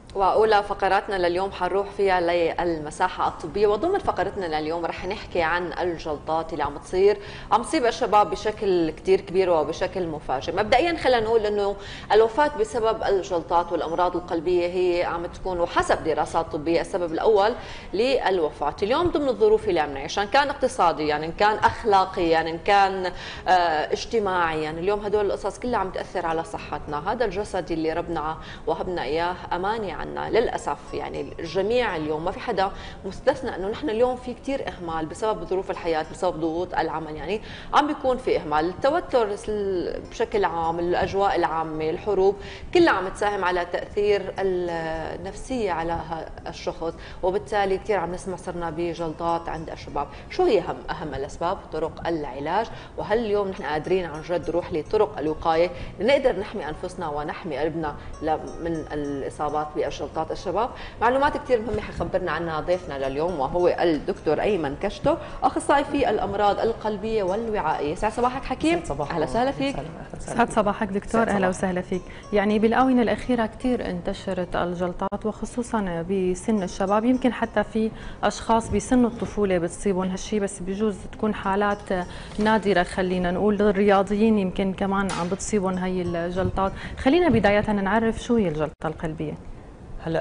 وأولى فقراتنا لليوم حنروح فيها للمساحة الطبية، وضمن فقرتنا لليوم رح نحكي عن الجلطات اللي عم تصيب الشباب بشكل كتير كبير وبشكل مفاجئ. مبدئيا خلينا نقول انه الوفاة بسبب الجلطات والأمراض القلبية هي عم تكون، وحسب دراسات طبية، السبب الأول للوفاة اليوم ضمن الظروف اللي عم نعيشها، إن كان اقتصادي يعني، إن كان أخلاقي يعني، إن كان اجتماعي يعني. اليوم هدول القصص كلها عم تأثر على صحتنا. هذا الجسد اللي ربنا وهبنا إياه أمانة عنا للأسف، يعني الجميع اليوم ما في حدا مستثنى، انه نحن اليوم في كثير اهمال بسبب ظروف الحياه، بسبب ضغوط العمل، يعني عم بيكون في اهمال. التوتر بشكل عام، الاجواء العامه، الحروب، كلها عم تساهم على تاثير النفسيه على الشخص، وبالتالي كثير عم نسمع صرنا بجلطات عند الشباب. شو هي اهم الاسباب، طرق العلاج، وهل اليوم نحن قادرين عن جد نروح لطرق الوقايه لنقدر نحمي انفسنا ونحمي قلبنا من الاصابات بجلطات الشباب؟ معلومات كثير مهمه حيخبرنا عنها ضيفنا لليوم، وهو الدكتور ايمن كشتو، اخصائي في الامراض القلبيه والوعائيه. سعد صباحك حكيم. اهلا وسهلا فيك. سعد صباحك دكتور، اهلا وسهلا فيك. يعني بالاونه الاخيره كثير انتشرت الجلطات، وخصوصا بسن الشباب، يمكن حتى في اشخاص بسن الطفوله بتصيبهم هالشيء، بس بجوز تكون حالات نادره. خلينا نقول الرياضيين يمكن كمان عم بتصيبهم هي الجلطات. خلينا بدايه نعرف شو هي الجلطه القلبيه. هلا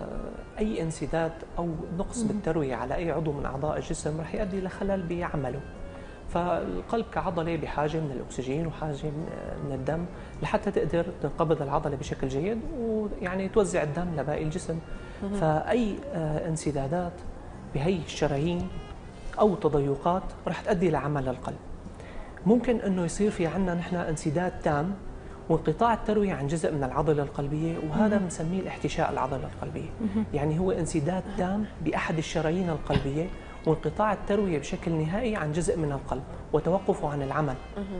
اي انسداد او نقص بالترويه على اي عضو من اعضاء الجسم رح يؤدي لخلل بعمله. فالقلب كعضله بحاجه من الاكسجين وحاجه من الدم لحتى تقدر تنقبض العضله بشكل جيد، ويعني توزع الدم لباقي الجسم. فاي انسدادات بهي الشرايين او تضيقات رح تؤدي لعمل القلب. ممكن انه يصير في عندنا نحن انسداد تام وانقطاع التروية عن جزء من العضلة القلبية، وهذا بنسميه الاحتشاء العضلة القلبية. يعني هو انسداد تام بأحد الشرايين القلبية وانقطاع التروية بشكل نهائي عن جزء من القلب وتوقفه عن العمل.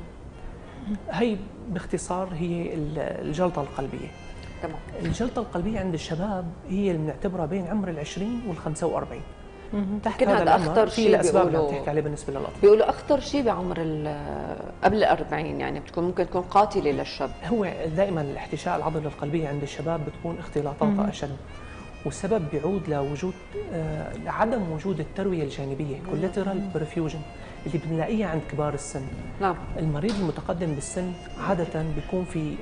هي باختصار هي الجلطة القلبية. تمام. الجلطة القلبية عند الشباب هي اللي بنعتبرها بين عمر ال20 وال45. تحت هذا اخطر شيء الاسباب اللي بتحكي عليه بالنسبه للاطفال. بيقولوا اخطر شيء بعمر قبل ال40، يعني ممكن تكون قاتله للشاب. هو دائما الاحتشاء العضله القلبيه عند الشباب بتكون اختلاطاتها اشد، والسبب بيعود لوجود عدم وجود الترويه الجانبيه كولاترال برفيوجن اللي بنلاقيها عند كبار السن. نعم. المريض المتقدم بالسن عاده بيكون في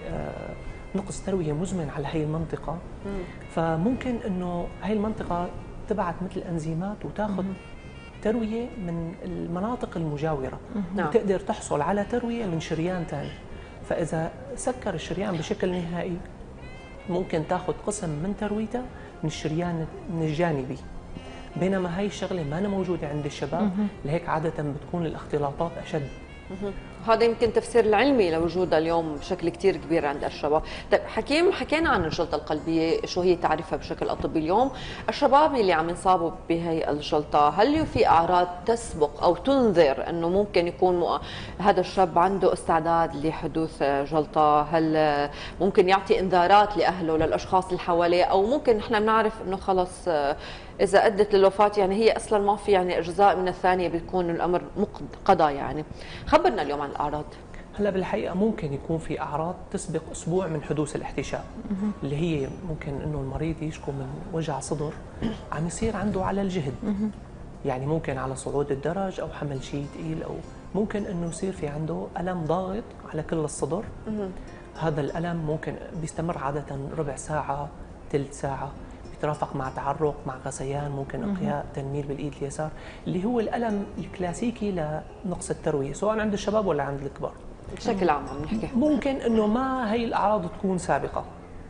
نقص ترويه مزمن على هي المنطقه، فممكن انه هي المنطقه تبعت مثل انزيمات وتاخذ ترويه من المناطق المجاوره، وتقدر تحصل على ترويه من شريان ثاني. فاذا سكر الشريان بشكل نهائي ممكن تاخذ قسم من ترويته من الشريان من الجانبي، بينما هي الشغله ما موجوده عند الشباب. لهيك عاده بتكون الاختلاطات اشد. هذا يمكن تفسير العلمي لوجودها اليوم بشكل كتير كبير عند الشباب. طيب حكيم، حكينا عن الجلطة القلبية، شو هي تعريفها بشكل أطبي اليوم؟ الشباب اللي عم ينصابوا بهي الجلطة، هل في أعراض تسبق أو تنذر أنه ممكن يكون هذا الشاب عنده استعداد لحدوث جلطة؟ هل ممكن يعطي إنذارات لأهله للأشخاص اللي حواليه، أو ممكن نحن بنعرف أنه خلص إذا أدت للوفاة يعني هي أصلا ما في يعني أجزاء من الثانية بيكون الأمر قضى يعني؟ خبرنا اليوم عن الأعراض. هلا بالحقيقة ممكن يكون في أعراض تسبق أسبوع من حدوث الاحتشاء، اللي هي ممكن إنه المريض يشكو من وجع صدر عم يصير عنده على الجهد، يعني ممكن على صعود الدرج أو حمل شيء ثقيل، أو ممكن إنه يصير في عنده ألم ضاغط على كل الصدر. هذا الألم ممكن بيستمر عادة ربع ساعة، ثلث ساعة، يترافق مع تعرق، مع غثيان، ممكن انقياء، تنميل بالايد اليسار، اللي هو الالم الكلاسيكي لنقص الترويه سواء عند الشباب ولا عند الكبار. بشكل عام عم نحكي ممكن انه ما هي الاعراض تكون سابقه.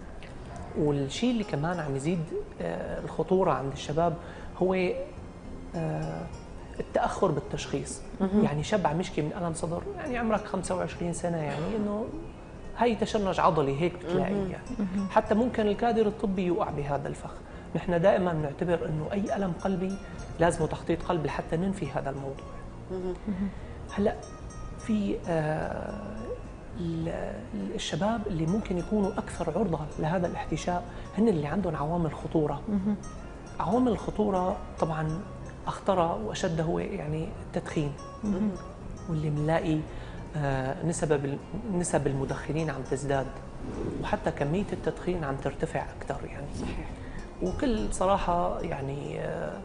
والشيء اللي كمان عم يزيد الخطوره عند الشباب هو التاخر بالتشخيص. يعني شاب عم يشكي من الم صدر، يعني عمرك 25 سنه، يعني انه هي تشنج عضلي هيك بتلاقيه يعني. حتى ممكن الكادر الطبي يوقع بهذا الفخ. نحن دائما نعتبر انه اي الم قلبي لازم تخطيط قلب لحتى ننفي هذا الموضوع. هلا في الشباب اللي ممكن يكونوا اكثر عرضه لهذا الاحتشاء هن اللي عندهم عوامل خطوره. عوامل الخطوره طبعا اخطرها واشدها هو يعني التدخين، واللي بنلاقي نسب المدخنين عم تزداد، وحتى كمية التدخين عم ترتفع أكثر يعني. صحيح. وكل صراحة يعني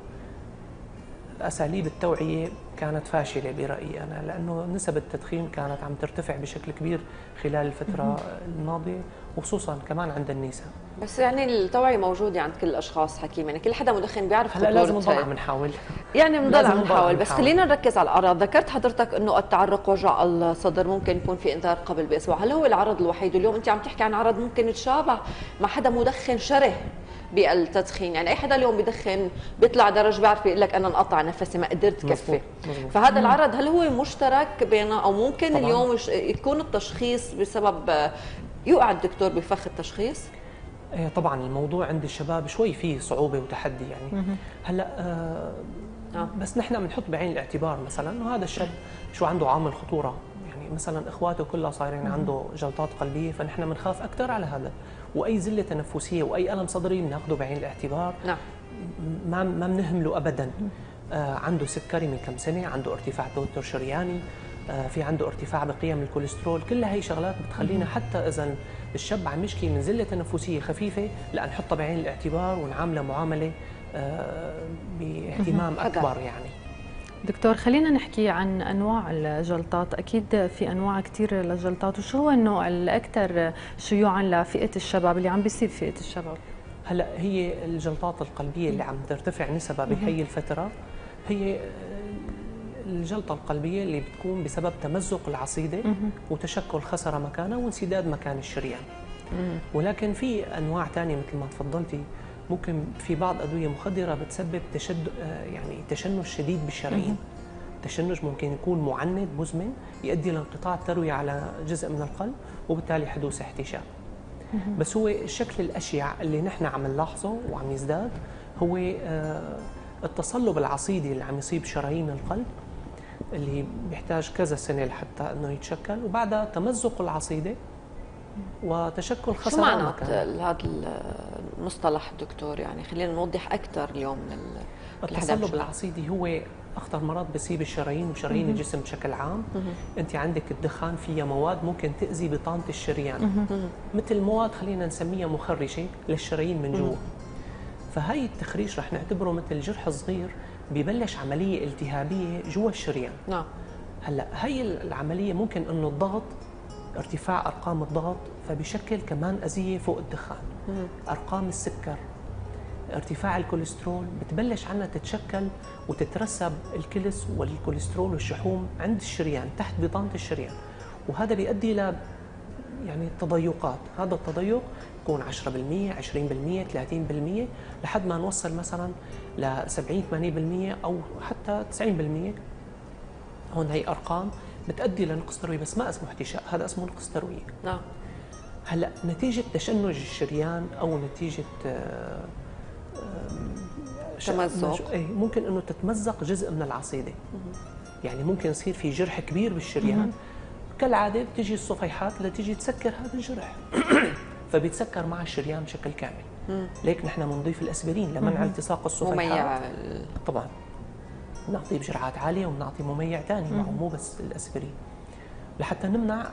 أساليب التوعية كانت فاشلة برأيي أنا، لأنه نسب التدخين كانت عم ترتفع بشكل كبير خلال الفترة الماضية، وخصوصا كمان عند النساء. بس يعني التوعية موجودة عند كل الأشخاص حكيم، يعني كل حدا مدخن بيعرف هلا لازم خطورتها. نضل عم نحاول، يعني بنضل عم نحاول، بس خلينا نركز على الأعراض. ذكرت حضرتك إنه التعرق، وجع الصدر، ممكن يكون في إنذار قبل بأسبوع. هل هو العرض الوحيد؟ اليوم أنت عم تحكي عن عرض ممكن يتشابه مع حدا مدخن شره بالتدخين، يعني اي حدا اليوم بدخن بيطلع درج بيعرف يقول لك انا انقطع نفسي ما قدرت كفي. فهذا العرض هل هو مشترك بيننا، او ممكن طبعاً اليوم يكون التشخيص بسبب يوقع الدكتور بفخ التشخيص؟ طبعا الموضوع عند الشباب شوي فيه صعوبه وتحدي يعني. هلا بس نحن بنحط بعين الاعتبار مثلا انه هذا الشاب شو عنده عامل خطوره، يعني مثلا اخواته كلها صايرين عنده جلطات قلبيه، فنحن بنخاف اكثر على هذا. واي زله تنفسيه واي الم صدري بناخذه بعين الاعتبار. نعم. ما بنهمله ابدا. عنده سكري من كم سنه، عنده ارتفاع توتر شرياني، في عنده ارتفاع بقيم الكوليسترول، كل هي شغلات بتخلينا حتى اذا الشاب عم يشكي من زله تنفسيه خفيفه لا نحطها بعين الاعتبار ونعامله معامله باهتمام اكبر يعني. دكتور، خلينا نحكي عن انواع الجلطات. اكيد في انواع كثير للجلطات، وشو هو النوع الاكثر شيوعا لفئه الشباب اللي عم بيصيب فئه الشباب؟ هلا هي الجلطات القلبيه اللي عم ترتفع نسبها بهي الفتره هي الجلطه القلبيه اللي بتكون بسبب تمزق العصيده وتشكل خسره مكانها وانسداد مكان الشريان. ولكن في انواع ثانيه مثل ما تفضلتي، ممكن في بعض ادويه مخدره بتسبب تشنج شديد بالشرايين. التشنج ممكن يكون معند مزمن يؤدي لانقطاع الترويه على جزء من القلب وبالتالي حدوث احتشاء. بس هو الشكل الاشيع اللي نحن عم نلاحظه وعم يزداد هو التصلب العصيدي اللي عم يصيب شرايين القلب، اللي بيحتاج كذا سنه لحتى انه يتشكل، وبعدها تمزق العصيده وتشكل خسارة. شو معنى هذا المصطلح دكتور؟ يعني خلينا نوضح اكثر اليوم التصلب العصيدي هو اخطر مرض بصيب الشرايين وشرايين الجسم بشكل عام. انت عندك الدخان فيها مواد ممكن تاذي بطانه الشريان، مثل مواد خلينا نسميها مخرشه للشرايين من جوا. فهي التخريش رح نعتبره مثل جرح صغير ببلش عمليه التهابيه جوا الشريان. نعم. هلا هي العمليه ممكن انه الضغط، ارتفاع ارقام الضغط فبشكل كمان اذيه فوق الدخان. ارقام السكر، ارتفاع الكوليسترول، بتبلش عنا تتشكل وتترسب الكلس والكوليسترول والشحوم عند الشريان تحت بطانه الشريان، وهذا بيؤدي ل يعني تضيقات. هذا التضيق يكون 10%، 20%، 30%، لحد ما نوصل مثلا ل 70 80% او حتى 90%. هون هي ارقام بتؤدي لنقص ترويه، بس ما اسمه احتشاء، هذا اسمه نقص ترويه. نعم. هلا نتيجه تشنج الشريان او نتيجه تمزق، ممكن انه تتمزق جزء من العصيده. يعني ممكن يصير في جرح كبير بالشريان، كالعاده بتجي الصفيحات اللي تيجي تسكر هذا الجرح فبيتسكر مع الشريان بشكل كامل. ليك نحن بنضيف الاسبرين لمنع التصاق الصفيحات. مميع طبعا بنعطيه بجرعات عاليه وبنعطي مميع ثاني معه، مو بس الاسبرين، لحتى نمنع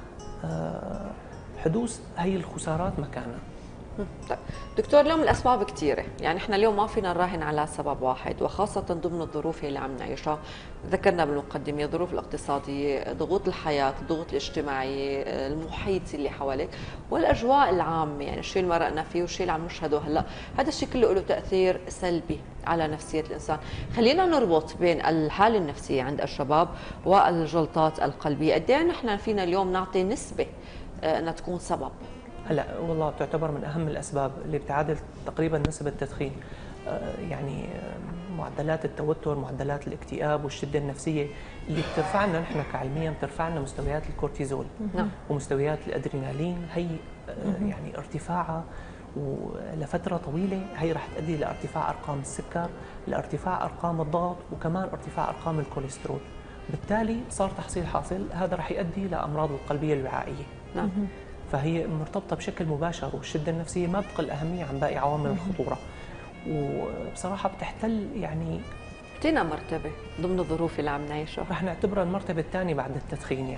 حدوث هي الخسارات مكانها. طيب دكتور، اليوم الاسباب كثيره، يعني احنا اليوم ما فينا نراهن على سبب واحد، وخاصه ضمن الظروف اللي عم نعيشها. ذكرنا بالمقدمه الظروف الاقتصاديه، ضغوط الحياه، الضغوط الاجتماعيه، المحيط اللي حواليك، والاجواء العامه، يعني الشيء اللي مرقنا فيه والشيء اللي عم نشهده هلا، هذا الشيء كله له تاثير سلبي على نفسيه الانسان. خلينا نربط بين الحاله النفسيه عند الشباب والجلطات القلبيه. قد ايه نحن فينا اليوم نعطي نسبه انها تكون سبب؟ هلا والله تعتبر من اهم الاسباب اللي بتعادل تقريبا نسب التدخين. يعني معدلات التوتر، معدلات الاكتئاب والشده النفسيه اللي بترفعنا نحن كعلميا، بترفعنا مستويات الكورتيزول ومستويات الادرينالين. هي يعني ارتفاعها ولفتره طويله هي رح تؤدي لارتفاع ارقام السكر، لارتفاع ارقام الضغط، وكمان ارتفاع ارقام الكوليسترول. بالتالي صار تحصيل حاصل، هذا رح يؤدي لامراض القلبيه الوعائيه. فهي مرتبطه بشكل مباشر، والشده النفسيه ما بتقل اهميه عن باقي عوامل الخطوره. وبصراحه بتحتل يعني بتينا مرتبه ضمن الظروف اللي عم نعيشها. رح نعتبرها المرتبه الثانيه بعد التدخين يعني.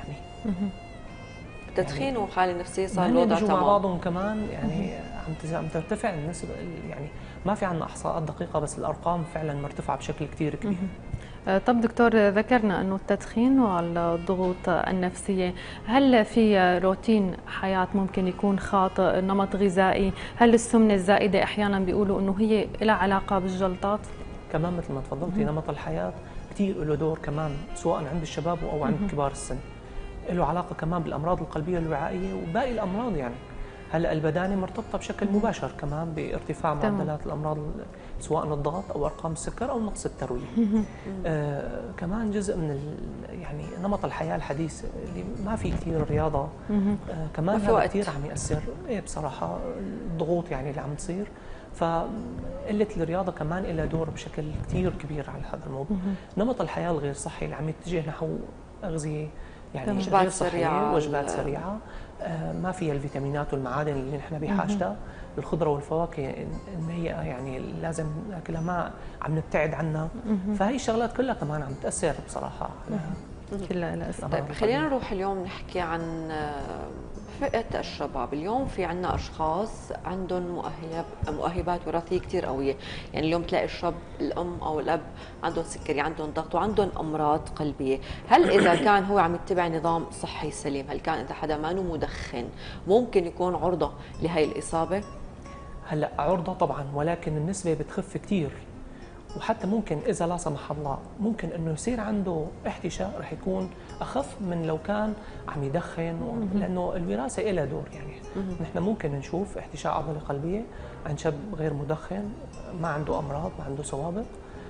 تدخين وحاله نفسيه صار هن الوضع بيجوا مع تمام. بعضهم كمان، يعني عم ترتفع النسبه، يعني ما في عندنا احصاءات دقيقه بس الارقام فعلا مرتفعه بشكل كثير كبير. طب دكتور، ذكرنا أنه التدخين والضغوط النفسية، هل في روتين حياة ممكن يكون خاطئ، نمط غذائي؟ هل السمنة الزائدة أحيانا بيقولوا أنه هي لها علاقة بالجلطات؟ كمان مثل ما تفضلتي نمط الحياه كثير له دور كمان، سواء عند الشباب او عند كبار السن. له علاقه كمان بالامراض القلبيه الوعائيه وباقي الامراض. يعني هلا البدانه مرتبطه بشكل مباشر كمان بارتفاع معدلات الامراض، سواء الضغط او ارقام السكر او نقص الترويه. كمان جزء من يعني نمط الحياه الحديث اللي ما في كثير رياضه، كمان هذا كثير عم ياثر. بصراحه الضغوط يعني اللي عم تصير، فقله الرياضه كمان لها دور بشكل كثير كبير على هذا الموضوع. نمط الحياه الغير صحي اللي عم يتجه نحو اغذيه يعني غير صحيه، وجبات سريعه ما فيها الفيتامينات والمعادن اللي نحن بحاجتها. الخضره والفواكه ان هي يعني لازم ناكلها، ما عم نبتعد عنها. فهي الشغلات كلها كمان عم تاثر بصراحه على كلها. طيب خلينا نروح اليوم نحكي عن فئة الشباب. اليوم في عنا أشخاص عندهم مؤهبات وراثية كتير قوية. يعني اليوم تلاقي الشاب، الأم أو الأب عندهم سكري، عندهم ضغط، وعندهم أمراض قلبية. هل إذا كان هو عم يتبع نظام صحي سليم، هل كان إذا حدا ما مدخن ممكن يكون عرضة لهي الإصابة؟ هلا عرضة طبعا، ولكن النسبة بتخف كتير. وحتى ممكن إذا لا سمح الله ممكن إنه يصير عنده احتشاء رح يكون أخف من لو كان عم يدخن، لأنه الوراثة لها دور. يعني نحن ممكن نشوف احتشاء عضلة قلبية عند شاب غير مدخن ما عنده أمراض، ما عنده سوابق.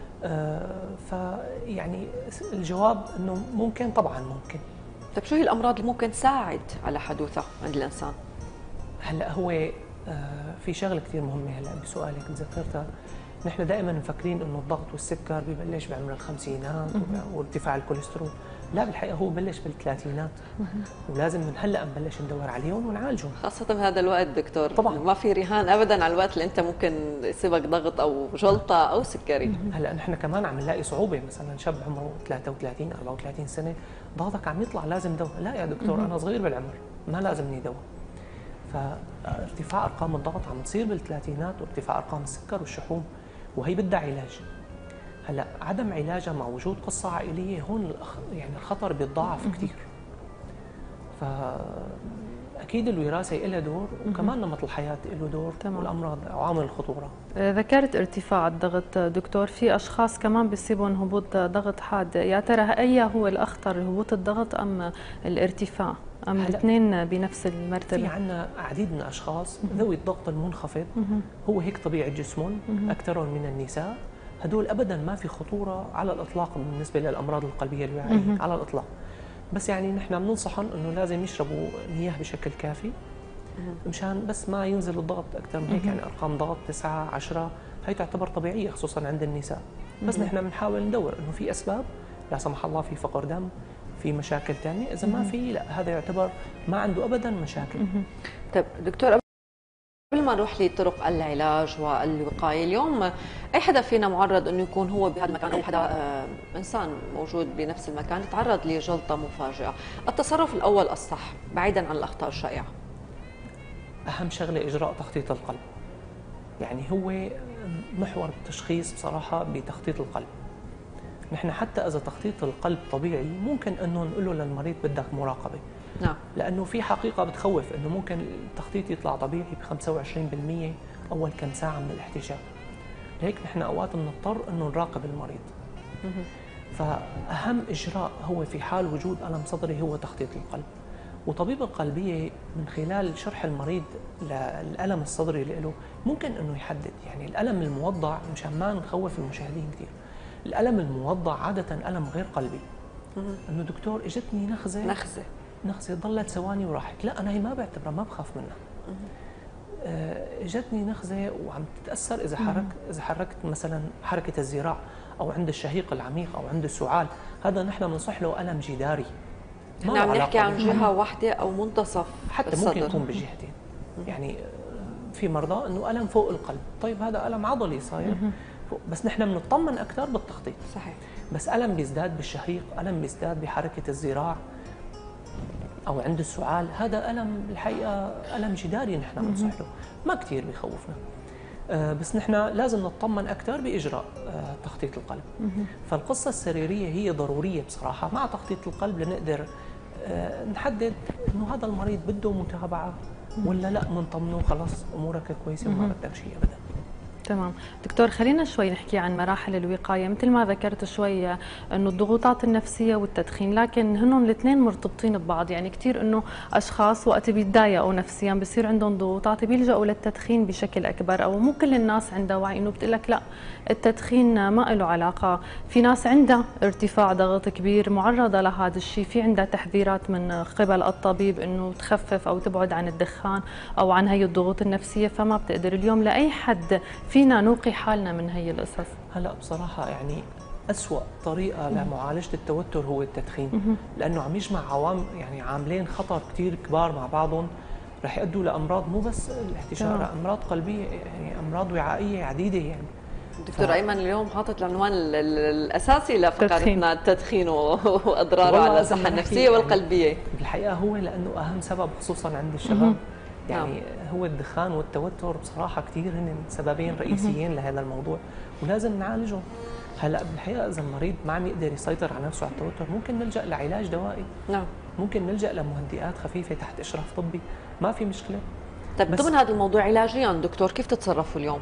فيعني الجواب إنه ممكن، طبعا ممكن. طيب شو هي الأمراض اللي ممكن تساعد على حدوثها عند الإنسان؟ هلا هو في شغله كثير مهمه هلا بسؤالك ذكرتها. نحن دائما مفكرين انه الضغط والسكر ببلش بعمر الخمسينات وارتفاع الكوليسترول. لا، بالحقيقه هو بلش بالثلاثينات، ولازم من هلا نبلش ندور عليهم ونعالجهم، خاصة بهذا الوقت دكتور. طبعا ما في رهان ابدا على الوقت اللي انت ممكن يصيبك ضغط او جلطة او سكري. هلا نحن كمان عم نلاقي صعوبه، مثلا شاب عمره 33 34 سنه ضغطك عم يطلع لازم دواء. لا يا دكتور انا صغير بالعمر ما لازمني دواء. فارتفاع ارقام الضغط عم تصير بالثلاثينات، وارتفاع ارقام السكر والشحوم، وهي بدها علاج. هلا عدم علاجها مع وجود قصه عائليه هون يعني الخطر بيتضاعف كثير. فاكيد الوراثه لها دور، وكمان نمط الحياه له دور، والامراض عوامل الخطوره. ذكرت ارتفاع الضغط دكتور، في اشخاص كمان بيصيبهم هبوط ضغط حاد، يا ترى اي هو الاخطر، هبوط الضغط ام الارتفاع، ام الاثنين بنفس المرتبه؟ في عندنا عديد من الاشخاص ذوي الضغط المنخفض، هو هيك طبيعه جسمهم اكثرهم من النساء. هدول ابدا ما في خطوره على الاطلاق بالنسبه للامراض القلبيه الوعائيه على الاطلاق. بس يعني نحن بننصحهم انه لازم يشربوا مياه بشكل كافي مشان بس ما ينزل الضغط اكثر من هيك. يعني ارقام ضغط 9 10 هي تعتبر طبيعيه خصوصا عند النساء. بس نحن بنحاول ندور انه في اسباب، لا سمح الله في فقر دم، في مشاكل ثانيه. اذا ما في، لا هذا يعتبر ما عنده ابدا مشاكل. طيب دكتور، قبل ما نروح لطرق العلاج والوقايه، اليوم اي حدا فينا معرض انه يكون هو بهذا المكان، او حدا انسان موجود بنفس المكان يتعرض لجلطه مفاجئه. التصرف الاول الصح بعيدا عن الاخطاء الشائعه؟ اهم شغله اجراء تخطيط القلب. يعني هو محور التشخيص بصراحه بتخطيط القلب. نحن حتى اذا تخطيط القلب طبيعي ممكن انه نقول له للمريض بدك مراقبه. نعم. لانه في حقيقه بتخوف انه ممكن التخطيط يطلع طبيعي ب 25% اول كم ساعه من الاحتشاء. لهيك نحن اوقات بنضطر انه نراقب المريض. فاهم اجراء هو في حال وجود الم صدري هو تخطيط القلب. وطبيب القلبيه من خلال شرح المريض للالم الصدري له ممكن انه يحدد. يعني الالم الموضع، مشان ما نخوف المشاهدين كثير، الالم الموضع عاده الم غير قلبي. انه دكتور اجتني نخزه ضلت ثواني وراحت، لا انا هي ما بعتبرها، ما بخاف منها. اجتني نخزه وعم تتاثر اذا حركت مثلا حركه الذراع، او عند الشهيق العميق، او عند السعال، هذا نحن بنصح له الم جداري. نحن عم نحكي عن جهه واحده او منتصف حتى الصدر. ممكن يكون بجهتين. يعني في مرضى انه الم فوق القلب، طيب هذا الم عضلي صاير، بس نحن بنطمن اكثر بالتخطيط. صحيح. بس الم بيزداد بالشهيق، الم بيزداد بحركه الذراع، او عند السعال، هذا الم الحقيقه الم جداري نحن بنصح له، ما كثير بخوفنا. بس نحن لازم نطمن اكثر باجراء تخطيط القلب. فالقصه السريريه هي ضروريه بصراحه، مع تخطيط القلب لنقدر نحدد انه هذا المريض بده متابعه ولا لا، منطمنه خلص امورك كويسه وما بدك شيء ابدا. تمام دكتور، خلينا شوي نحكي عن مراحل الوقاية. مثل ما ذكرت شوي أنه الضغوطات النفسية والتدخين، لكن هنن الاثنين مرتبطين ببعض. يعني كثير أنه أشخاص وقت بيتضايقوا نفسيا بصير عندهم ضغوطات بيلجأوا للتدخين بشكل أكبر، أو مو كل الناس عندها وعي أنه بتقول لك لا التدخين ما له علاقة. في ناس عندها ارتفاع ضغط كبير معرضة لهذا الشيء، في عندها تحذيرات من قبل الطبيب أنه تخفف أو تبعد عن الدخان أو عن هي الضغوط النفسية، فما بتقدر اليوم لأي حد فينا نوقي حالنا من هي القصص. هلا بصراحة يعني أسوأ طريقة لمعالجة التوتر هو التدخين، لأنه عم يجمع يعني عاملين خطر كثير كبار مع بعضهم، رح يؤدوا لأمراض مو بس الاحتشار، أمراض قلبية، يعني أمراض وعائية عديدة يعني. دكتور أيمن اليوم حاطط العنوان الأساسي لفقرتنا التدخين وأضراره على الصحة النفسية والقلبية. يعني بالحقيقة هو لأنه أهم سبب خصوصا عند الشباب، يعني هو الدخان والتوتر بصراحة كثير هن سببين رئيسيين لهذا الموضوع ولازم نعالجهم. هلا بالحقيقة إذا المريض ما عم يقدر يسيطر على نفسه على التوتر ممكن نلجأ لعلاج دوائي. نعم. ممكن نلجأ لمهدئات خفيفة تحت إشراف طبي، ما في مشكلة. طيب ضمن هذا الموضوع علاجيا دكتور كيف تتصرفوا اليوم؟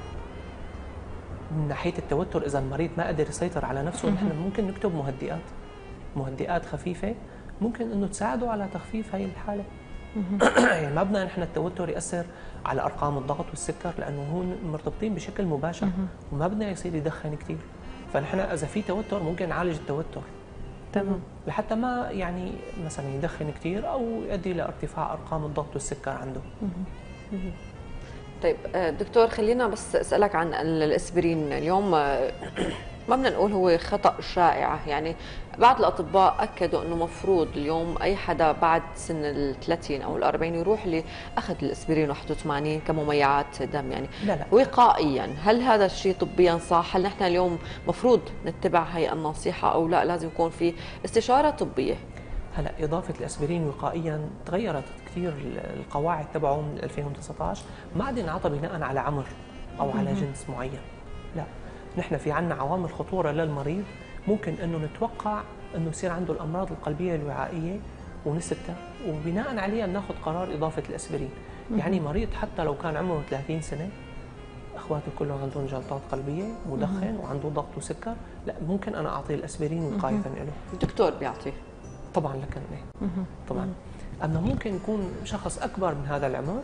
من ناحية التوتر إذا المريض ما قدر يسيطر على نفسه نحن ممكن نكتب مهدئات خفيفة ممكن إنه تساعده على تخفيف هاي الحالة. يعني ما بدنا نحن التوتر يأثر على أرقام الضغط والسكر لأنه هون مرتبطين بشكل مباشر وما بدنا يصير يدخن كثير، فنحن إذا في توتر ممكن نعالج التوتر. تمام. لحتى ما يعني مثلا يدخن كثير أو يؤدي لارتفاع أرقام الضغط والسكر عنده. طيب دكتور خلينا بس أسألك عن الأسبرين اليوم. ما بدنا نقول هو خطأ شائع، يعني بعض الأطباء أكدوا أنه مفروض اليوم أي حدا بعد سن ال30 أو ال40 يروح لأخذ الأسبرين 81 كمميعات دم، يعني لا لا. وقائيا. هل هذا الشيء طبيا صح؟ هل نحن اليوم مفروض نتبع هي النصيحة أو لا لازم يكون في استشارة طبية؟ هلا إضافة الأسبرين وقائيا تغيرت كثير القواعد تبعه من 2019، ما عاد ينعطى بناء على عمر أو على جنس معين، لا نحن في عنا عوامل خطورة للمريض ممكن أنه نتوقع أنه يصير عنده الأمراض القلبية الوعائية ونسبتها، وبناء عليها ناخذ قرار إضافة الأسبرين. يعني مريض حتى لو كان عمره 30 سنة اخواته كلهم عندهم جلطات قلبيه، مدخن وعنده ضغط وسكر، لا ممكن انا اعطيه الاسبرين وقايه له. الدكتور بيعطيه طبعا لكن ايه طبعا. اما ممكن يكون شخص اكبر من هذا العمر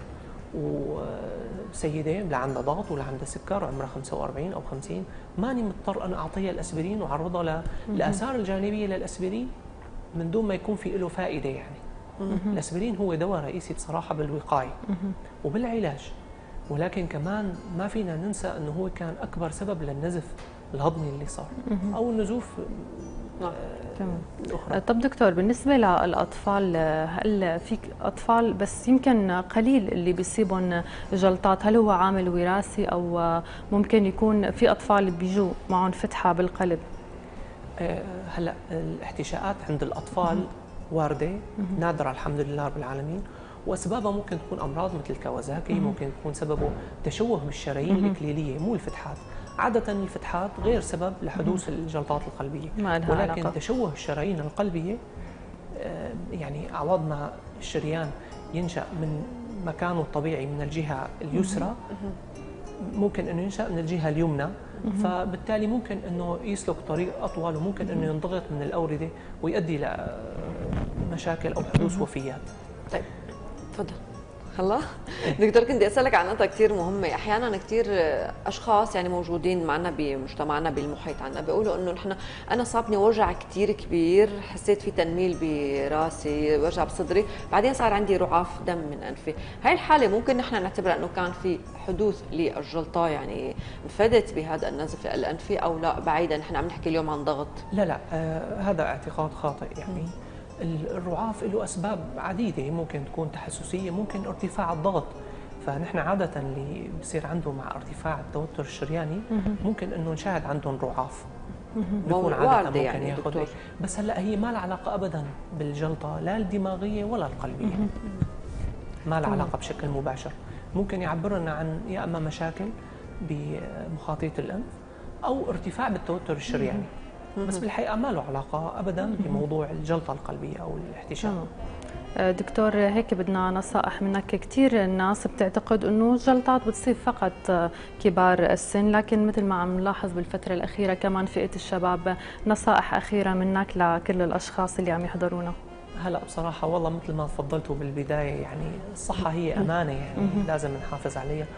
وسيده لا عندها ضغط ولا عندها سكر وعمرها 45 او 50، ماني مضطر انا اعطيها الاسبرين واعرضها للاثار الجانبيه للاسبرين من دون ما يكون في له فائده يعني. الاسبرين هو دواء رئيسي بصراحه بالوقايه وبالعلاج، ولكن كمان ما فينا ننسى انه هو كان اكبر سبب للنزف الهضمي اللي صار او النزوف الأخرى. طب دكتور بالنسبة للأطفال، هل في أطفال بس يمكن قليل اللي بيصيبهم جلطات، هل هو عامل وراثي أو ممكن يكون في أطفال بيجوا معهم فتحة بالقلب؟ هلا الاحتشاءات عند الأطفال واردة نادرة الحمد لله رب العالمين، وأسبابها ممكن تكون أمراض مثل كوازاكي، ممكن يكون سببه تشوه بالشرايين الإكليلية مو الفتحات. عادة الفتحات غير سبب لحدوث الجلطات القلبية، ولكن تشوه الشرايين القلبية يعني عوض ما الشريان ينشأ من مكانه الطبيعي من الجهة اليسرى ممكن أنه ينشأ من الجهة اليمنى، فبالتالي ممكن أنه يسلك طريق أطول وممكن أنه ينضغط من الأوردة ويؤدي لمشاكل أو حدوث وفيات. طيب تفضل. هلا دكتور كنت اسالك عن نقطه كثير مهمه. احيانا كثير اشخاص يعني موجودين معنا بمجتمعنا بالمحيط عنا بيقولوا انه نحن انا صابني وجع كثير كبير، حسيت في تنميل براسي، وجع بصدري، بعدين صار عندي رعاف دم من انفي. هاي الحاله ممكن نحن نعتبرها انه كان في حدوث للجلطه، يعني انفدت بهذا النزف الانفي او لا بعيدا نحن عم نحكي اليوم عن ضغط؟ لا هذا اعتقاد خاطئ. يعني الرعاف له أسباب عديدة، ممكن تكون تحسسية، ممكن ارتفاع الضغط. فنحن عادة اللي بصير عنده مع ارتفاع التوتر الشرياني ممكن أنه نشاهد عندهم رعاف، بيكون عادة واردة ممكن يعني ياخذ دكتور. بس هلا هي ما لها علاقة ابدا بالجلطة، لا الدماغية ولا القلبية، ما لها علاقة بشكل مباشر. ممكن يعبر لنا عن يا اما مشاكل بمخاطية الانف او ارتفاع بالتوتر الشرياني، بس بالحقيقة ما له علاقة ابدا بموضوع الجلطة القلبية او الاحتشام. دكتور هيك بدنا نصائح منك. كثير الناس بتعتقد انه الجلطات بتصيب فقط كبار السن، لكن مثل ما عم نلاحظ بالفترة الأخيرة كمان فئة الشباب. نصائح أخيرة منك لكل الأشخاص اللي عم يحضرونا. هلا بصراحة والله مثل ما تفضلتوا بالبداية، يعني الصحة هي أمانة، يعني لازم نحافظ عليها.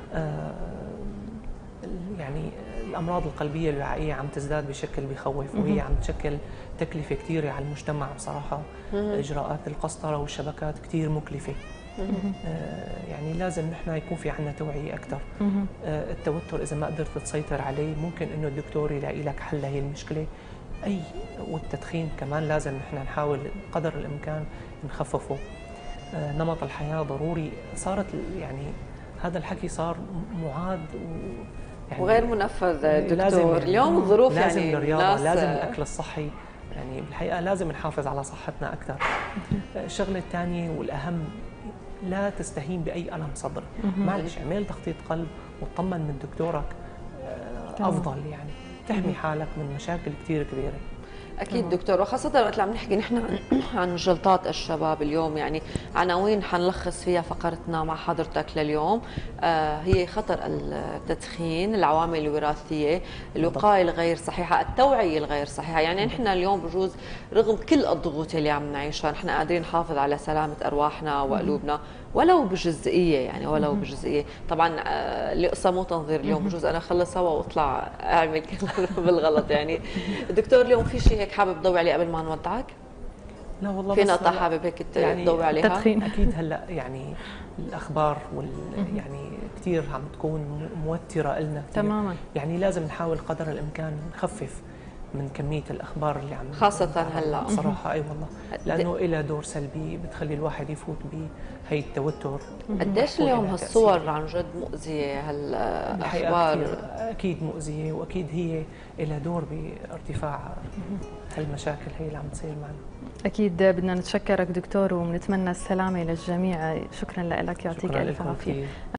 يعني الأمراض القلبية الوعائية عم تزداد بشكل بخوف، وهي عم تشكل تكلفة كثيرة على المجتمع بصراحة. إجراءات القسطرة والشبكات كثير مكلفة. يعني لازم نحن يكون في عندنا توعية أكثر. التوتر إذا ما قدرت تسيطر عليه ممكن إنه الدكتور يلاقي لك حل لهي المشكلة. والتدخين كمان لازم نحن نحاول قدر الإمكان نخففه. نمط الحياة ضروري، صارت يعني هذا الحكي صار معاد يعني وغير منفذ دكتور. يعني اليوم الظروف لازم يعني الرياضة، لازم الأكل الصحي، يعني بالحقيقة لازم نحافظ على صحتنا أكثر. الشغلة الثانية والأهم، لا تستهين بأي ألم صدر. معلش اعمل تخطيط قلب وطمن من دكتورك أفضل، يعني تحمي حالك من مشاكل كثير كبيرة. اكيد دكتور، وخاصه وقت اللي عم نحكي نحن عن جلطات الشباب اليوم، يعني عناوين حنلخص فيها فقرتنا مع حضرتك لليوم. هي خطر التدخين، العوامل الوراثيه، الوقايه الغير صحيحه، التوعيه الغير صحيحه. يعني نحن اليوم بجوز رغم كل الضغوط اللي عم نعيشها نحن قادرين نحافظ على سلامه ارواحنا وقلوبنا ولو بجزئيه، يعني ولو بجزئيه. طبعا القصه مو تنظير اليوم، بجوز انا اخلص هوا واطلع اعمل بالغلط. يعني دكتور اليوم في شيء هيك حابب تضوي عليه قبل ما نودعك؟ لا والله، في نقطة حابب هيك يعني تضوي عليها؟ التدخين أكيد هلا يعني الأخبار يعني كثير عم تكون موترة إلنا كثير. تماما. يعني لازم نحاول قدر الإمكان نخفف من كمية الأخبار اللي عم خاصة هلا صراحة. أي والله، لأنه إلها دور سلبي، بتخلي الواحد يفوت بهي التوتر. قديش اليوم هالصور عن جد مؤذية، هالأخبار أكيد مؤذية، وأكيد هي إلها دور بارتفاع هالمشاكل هي اللي عم تصير معنا. أكيد بدنا نتشكرك دكتور، وبنتمنى السلامة للجميع. شكرا لك، يعطيك ألف عافية.